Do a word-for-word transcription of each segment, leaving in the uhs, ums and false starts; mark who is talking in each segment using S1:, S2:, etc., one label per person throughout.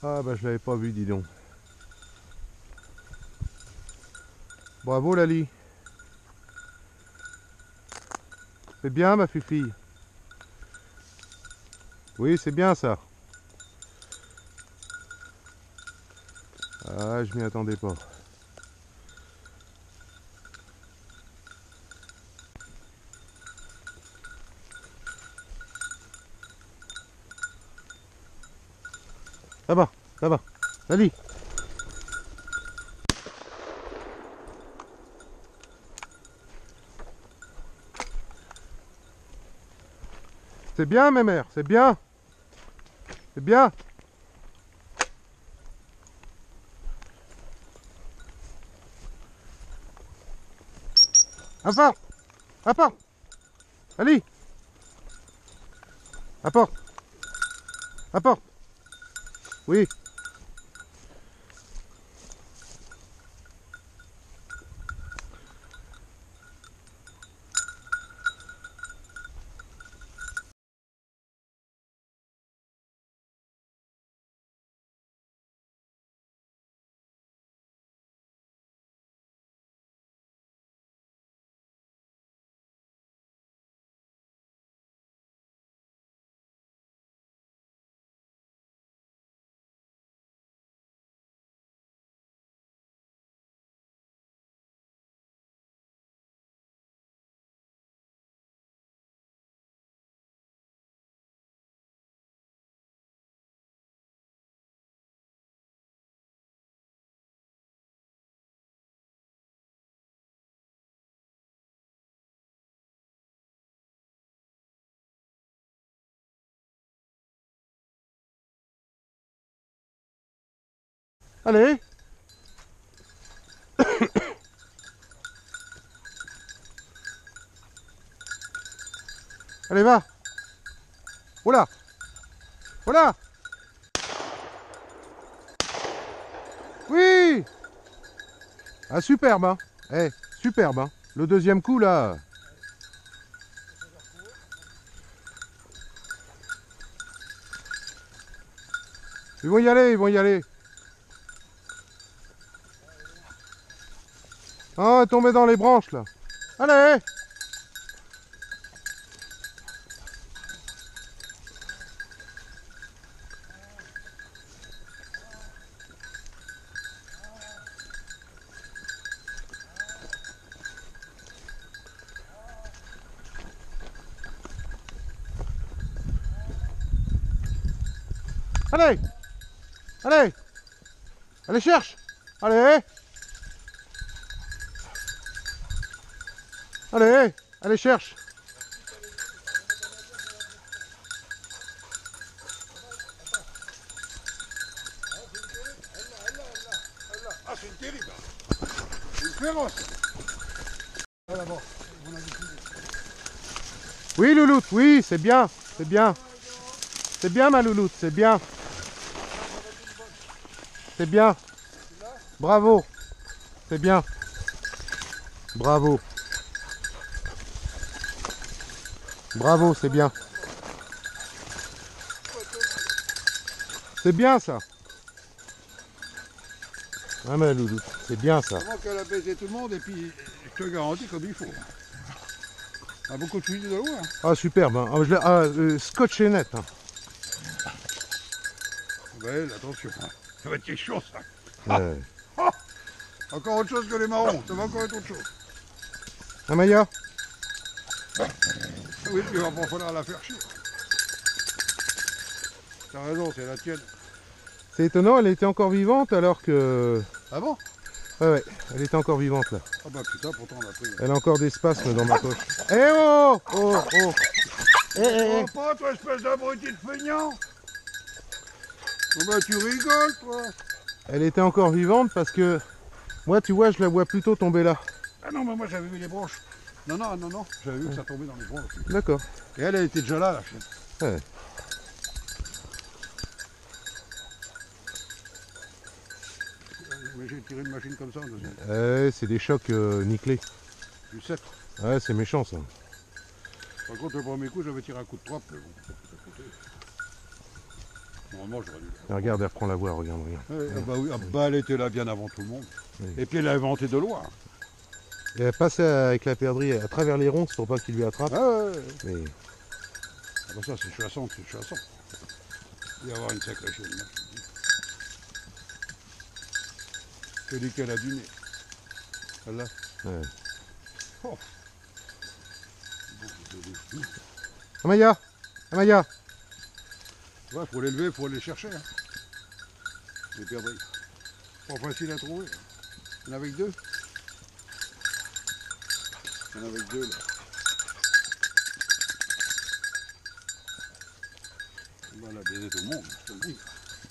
S1: Ah bah je l'avais pas vu, dis donc. Bravo Lali. C'est bien ma fifille. Oui, c'est bien ça. Ah, je m'y attendais pas. Ça va, ça va. Lali. C'est bien mes mères, c'est bien. C'est bien. Apporte. Apporte. Lali. Apporte. Apporte. Oui. Allez. Allez, va. Oula. Oula. Oui. Ah, superbe, hein. Eh, superbe, hein. Le deuxième coup, là. Ils vont y aller, ils vont y aller. Ah, tomber dans les branches, là. Allez. Allez. Allez. Allez, cherche. Allez. Allez. Allez, cherche.
S2: Ah, c'est une terrible. C'est une féroce. Ah, d'abord, on a dit.
S1: Oui, louloute, oui, c'est bien. C'est bien. C'est bien, ma louloute, c'est bien. C'est bien. Bravo. C'est bien. Bravo. Bravo, c'est bien. C'est bien ça. Ah mais louloute, c'est bien ça.
S2: Avant qu'elle a baisé tout le monde et puis je te garantis comme il faut. On a beaucoup de suivi de loin.
S1: Ah superbe, hein. Ah, je l'ai- ah, euh, scotch et net. Hein.
S2: Ouais, attention, hein. Ça va être quelque chose ça.
S1: Ouais.
S2: Ah, encore autre chose que les marrons, ça va encore être autre chose.
S1: Ah Maya.
S2: Oui, puis il va pas falloir la faire chier. T'as raison, c'est la tienne.
S1: C'est étonnant, elle était encore vivante alors que...
S2: Ah bon?
S1: Ouais, ouais, elle était encore vivante là.
S2: Ah bah putain, pourtant on a pris.
S1: Elle a encore des spasmes dans ma poche. Eh oh oh oh Eh eh eh
S2: Oh pas toi espèce d'abruti de feignant. Oh bah tu rigoles toi.
S1: Elle était encore vivante parce que... Moi tu vois, je la vois plutôt tomber là.
S2: Ah non, mais moi j'avais vu les branches. Non, non, non, non, j'avais vu que ça tombait dans les branches.
S1: D'accord.
S2: Et elle, elle était déjà là, la chienne.
S1: Ouais.
S2: Mais j'ai tiré une machine comme ça en deuxième.
S1: Eh, c'est des chocs euh, nickelés.
S2: Du sept.
S1: Ouais, c'est méchant ça.
S2: Par contre, le premier coup, j'avais tiré un coup de trois. Mais bon, ça coûtait. Normalement, j'aurais dû.
S1: Et regarde, elle reprend la voie, regarde, regarde.
S2: Ouais, ah bah oui, ah bah elle était là bien avant tout le monde.
S1: Oui.
S2: Et puis elle a inventé de loin.
S1: Et elle passe avec la perdrix à travers les ronces pour pas qu'il lui attrape.
S2: Ah ouais, ouais.
S1: Mais
S2: Ah bah ça, c'est chassant, c'est chassant. Il va y avoir une sacrée chaîne là. Je te dis qu'elle a du nez. Celle-là.
S1: ouais.
S2: Oh.
S1: Amaya, Amaya.
S2: Ouais, faut l'élever, faut aller chercher. Hein. Les perdrix. Pas facile à trouver. Il y en a avec deux. Il y en a avec deux là. Ben, elle a baisé tout le monde, je te le dis.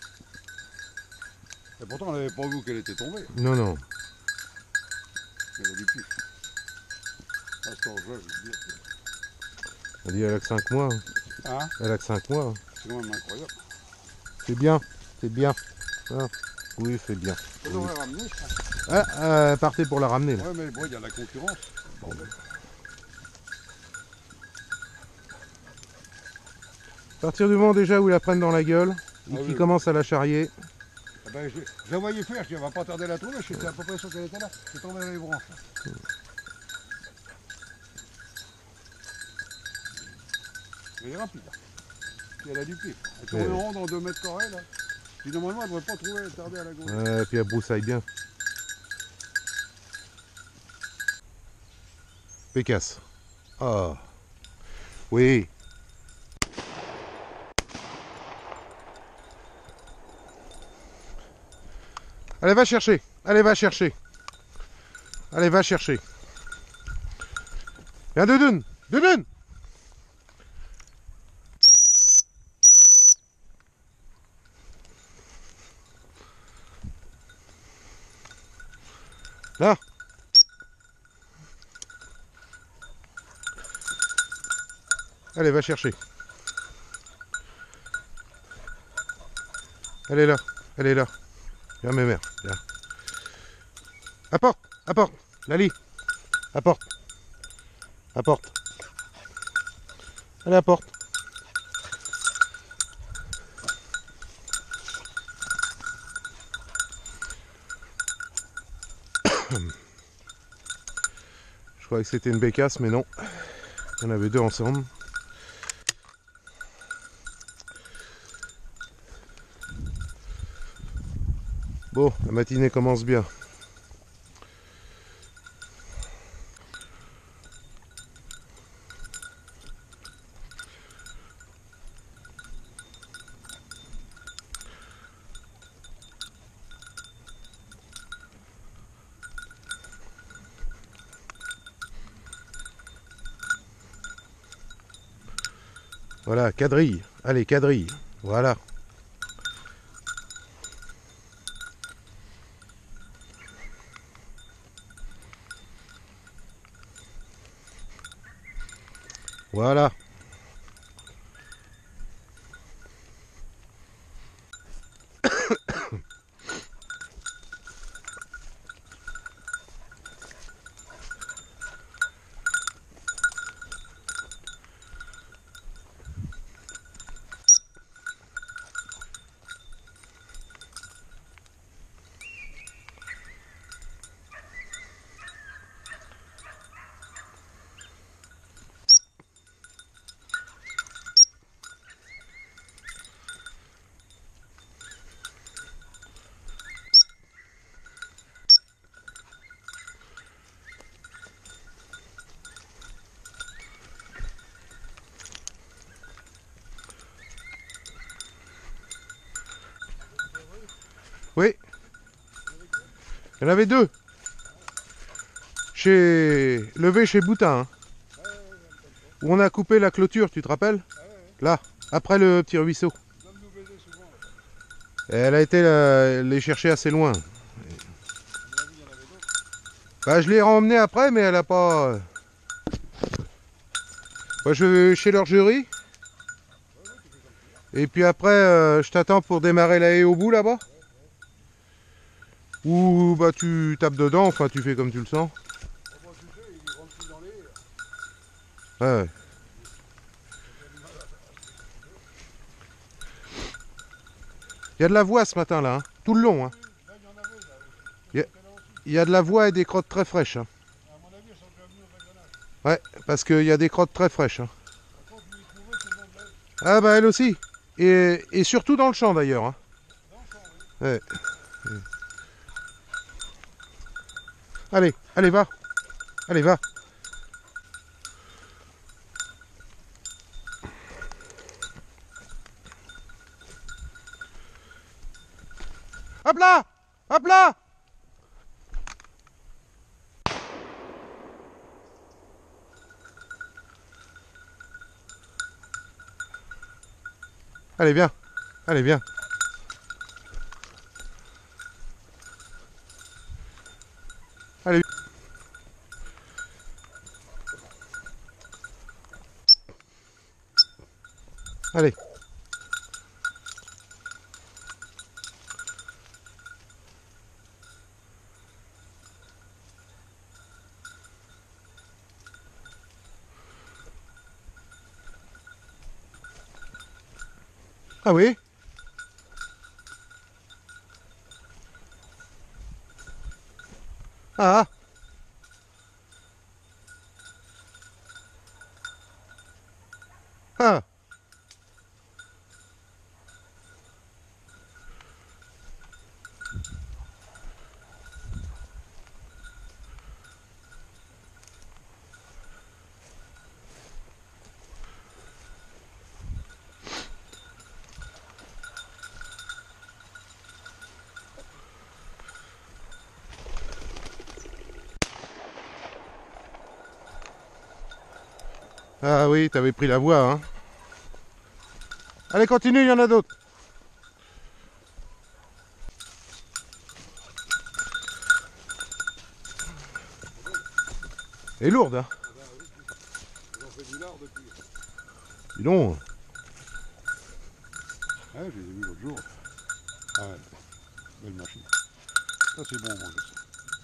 S2: Et pourtant, elle n'avait pas vu qu'elle était tombée.
S1: Non, non.
S2: Elle a du pif. À cet âge-là, je veux dire.
S1: Elle dit elle a que cinq mois.
S2: Hein?
S1: Elle a que cinq mois.
S2: C'est quand même incroyable.
S1: C'est bien, c'est bien. Ah. Oui, c'est bien.
S2: On
S1: Oui.
S2: devrait ramener ça.
S1: Ah, euh, partez pour la ramener là.
S2: Ouais, mais bon, il y a la concurrence. Bordel.
S1: À partir du moment déjà où ils la prennent dans la gueule, ou
S2: Ah
S1: qu'ils
S2: oui.
S1: commencent à la charrier,
S2: Ah ben, je, je la voyais faire, je dis, on va pas tarder à la trouver, j'étais à peu près sûr qu'elle était là. C'est tombé dans les branches. Là. Elle est rapide. Là. Puis elle a du pied. Elle tourne
S1: Ouais.
S2: en rond dans deux mètres carrés là. Je dis, normalement, elle ne devrait pas trouver, tarder à la gauche.
S1: ouais, et puis elle broussaille bien. Pécasse. Ah. Oui. Allez, va chercher. Allez, va chercher. Allez, va chercher. Viens, Doudoune. Doudoune. Là. Allez, va chercher. Elle est là. Elle est là. Viens, mes mères. Viens. Apporte. Apporte. Lali. Apporte. Apporte. Allez, apporte. Je croyais que c'était une bécasse, mais non. Il y en avait deux ensemble. Bon, la matinée commence bien. Voilà, quadrille. Allez, quadrille. Voilà. Voilà. Oui. Il y en avait deux. Chez... Levé chez Boutin. Hein. Où on a coupé la clôture, tu te rappelles? Là, après le petit ruisseau. Et elle a été la... les chercher assez loin. Bah, je l'ai emmené après, mais elle a pas... Bah, je vais chez leur jury. Et puis après, euh, je t'attends pour démarrer la haie au bout là-bas. Ou bah tu tapes dedans, enfin tu fais comme tu le sens. Ouais, ouais. Il y a de la voie ce matin là, hein, tout le long. Hein.
S2: Là, il y en avait, là.
S1: Il y a, il y a de la voie et des crottes très fraîches. Hein.
S2: À mon avis, elles sont déjà venues au vagonnage.
S1: Ouais, parce qu'il y a des crottes très fraîches. Hein.
S2: Par contre, je l'ai trouvé tout le long de la haie.
S1: Ah bah elle aussi. Et, et surtout dans le champ d'ailleurs. Hein.
S2: Dans le champ, oui.
S1: Ouais. Allez, allez, va. Allez, va. Hop là! Hop là! Allez, viens. Allez, viens. Allez. Allez. Ah oui? Ah. Ah. Ah oui, t'avais pris la voie, hein. Allez, continue, il y en a d'autres. Elle est lourde, hein.
S2: Ils ont fait du lard depuis.
S1: Dis donc.
S2: Ah, je les ai vus l'autre jour. Ah ouais, belle machine. Ça, c'est bon, manger ça.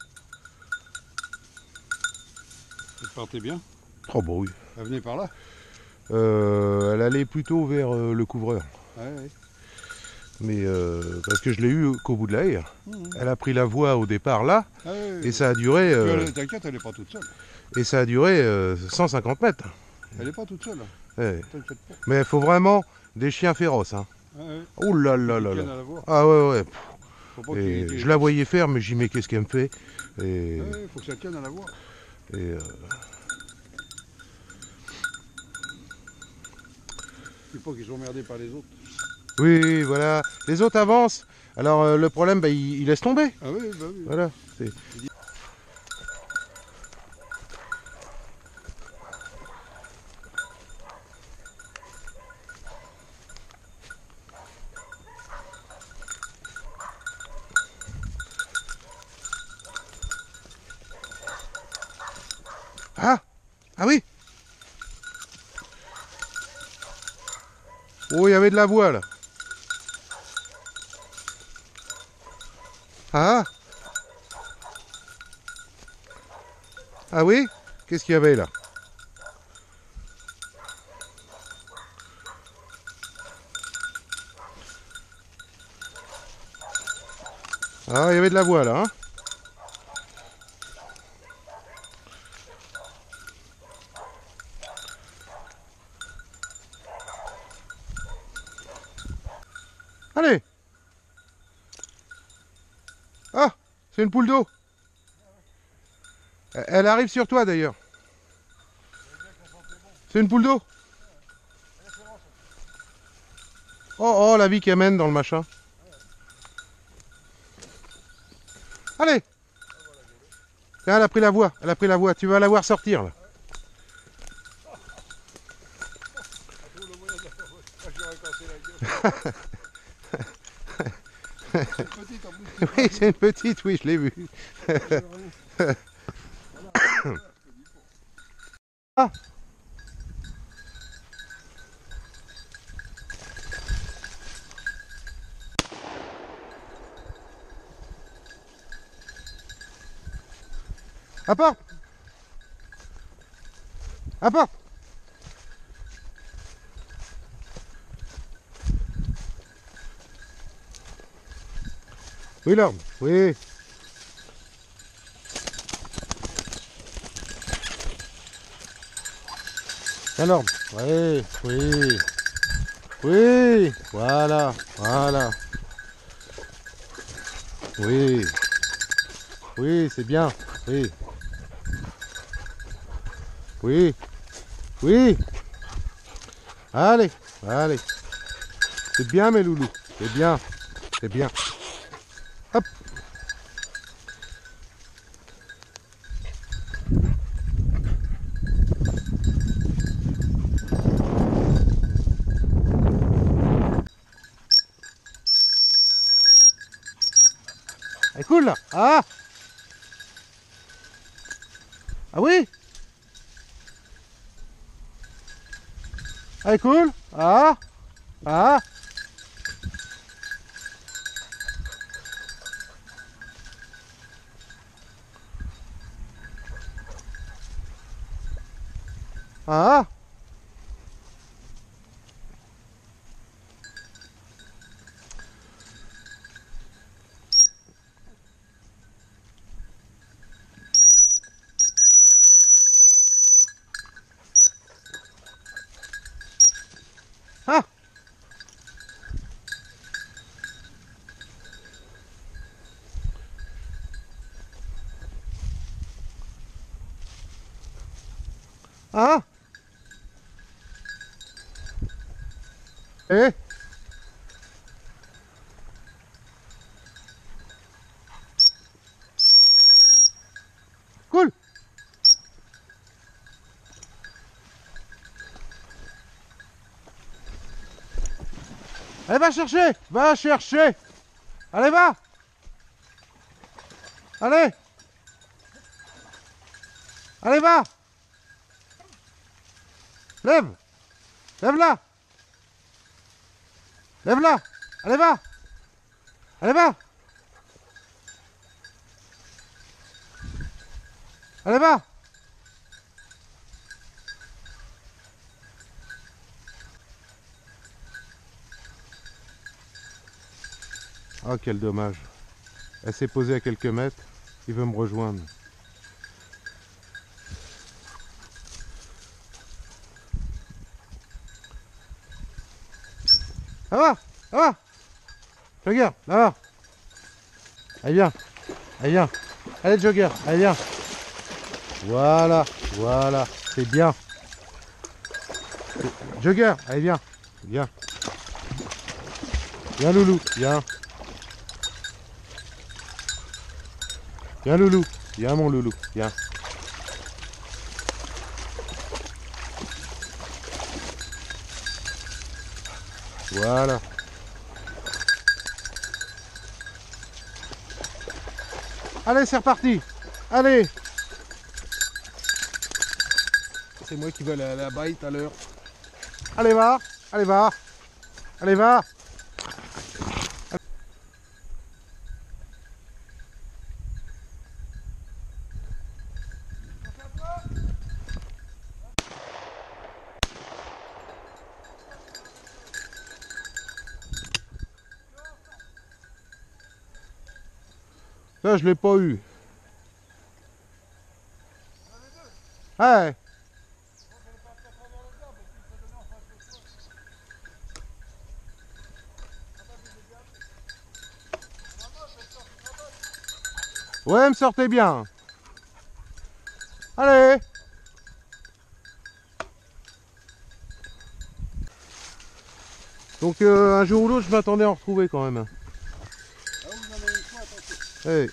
S2: Vous partez bien?
S1: Oh bah oui.
S2: Elle venait par là?
S1: Euh, elle allait plutôt vers euh, le couvreur.
S2: Ouais, ouais.
S1: Mais euh, parce que je l'ai eu qu'au bout de la haie.
S2: Mmh.
S1: Elle a pris la voie au départ là,
S2: Ah, ouais, ouais.
S1: et ça a duré. Euh,
S2: Elle- T'inquiète, elle n'est pas toute seule.
S1: et ça a duré euh, cent cinquante mètres.
S2: Elle n'est pas toute seule.
S1: Ouais.
S2: T'inquiète pas.
S1: Mais il faut vraiment des chiens féroces. Hein.
S2: Ah, ouais.
S1: Oh là là là
S2: Ils
S1: là.
S2: tiennent à la voir.
S1: Ah ouais ouais.
S2: Faut pas
S1: Et
S2: qu'il-
S1: je la voyais faire, mais j'y mets qu'est-ce qu'elle me fait. Et,
S2: Ouais, faut que ça tienne à la voir.
S1: et, euh,
S2: Il faut qu'ils soient emmerdés par les autres.
S1: oui, oui, voilà. Les autres avancent. Alors euh, le problème, bah, ils, ils laissent tomber.
S2: Ah oui, bah oui.
S1: Voilà. c'est- Ah! Ah oui! Oh, il y avait de la voie là. Ah! Ah oui? Qu'est-ce qu'il y avait là? Ah, il y avait de la voie là, hein? Allez! Ah! C'est une poule d'eau! Elle arrive sur toi d'ailleurs. C'est une poule d'eau? Oh, oh, la vie qu'elle mène dans le machin. Allez! Tiens, elle a pris la voie, elle a pris la voie. Tu vas la voir sortir là. Oui, c'est une petite, oui, je l'ai vue. Ah. Apporte! Apporte! Oui, Lord. Oui. Tiens, Lord. Oui, oui. Oui. Voilà, voilà. Oui. Oui, c'est bien. Oui. Oui. Oui. Allez, allez. C'est bien, mes loulous. C'est bien. C'est bien. Hop. Elle est cool, là. Ah. Ah oui. Elle est cool. Ah. Ah. Ah. Ah. Ah. Eh. Cool. Allez, va chercher. Va chercher. Allez, va. Allez. Allez, va. Lève. Lève-la. Lève-la. Allez, va. Allez, va. Allez, va. Oh, quel dommage. Elle s'est posée à quelques mètres. Il veut me rejoindre. Ça va. Ça va. Jogger, ça va. Allez, viens. Allez, viens. Allez, Jogger. Allez, viens. Voilà. Voilà. C'est bien. Jogger. Allez, viens. Viens. Viens, loulou. Viens. Viens, loulou. Viens, mon loulou. Viens. Voilà. Allez, c'est reparti. Allez. C'est moi qui veux la, la bite à l'heure. Allez, va. Allez, va. Allez, va. Ça, je l'ai pas eu. Ouais. Ouais, elle me sortait bien. Allez. Donc euh, un jour ou l'autre, je m'attendais à en retrouver quand même.
S2: Ah, vous en avez une fois, attention.
S1: Hey.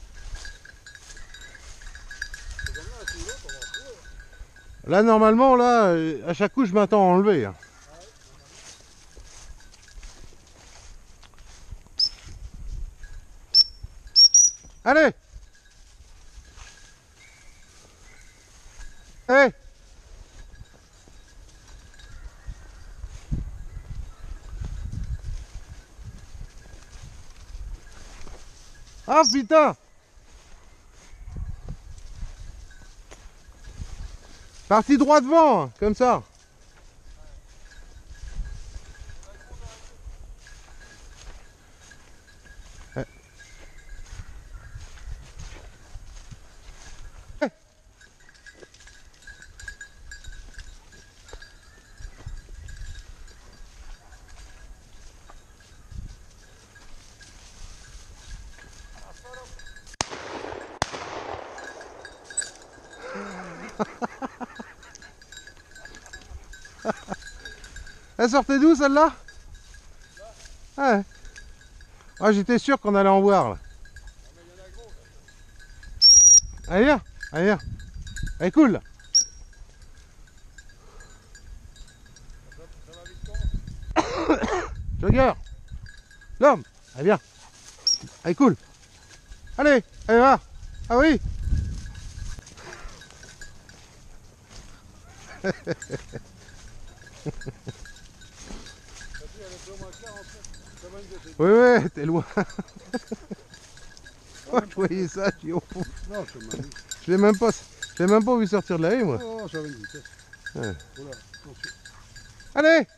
S1: Là, normalement, là, à chaque coup, je m'attends à enlever. Allez. Hey. Ah putain. Parti droit devant, hein, comme ça. Elle sortait d'où celle-là? Ouais. Ah, j'étais sûr qu'on allait en voir là. Allez viens, allez viens. Elle est cool là. Jogger. L'homme. Allez viens. Allez cool. Allez, allez va. Ah oui. Oui, oui, t'es loin. Oh, je voyais ça, je dis, oh,
S2: Non, c'est magnifique.
S1: je l'ai même pas, je l'ai même pas vu sortir de la haie, moi.
S2: Oh, ça va une vitesse.
S1: Ouais.
S2: Voilà, attention.
S1: Allez.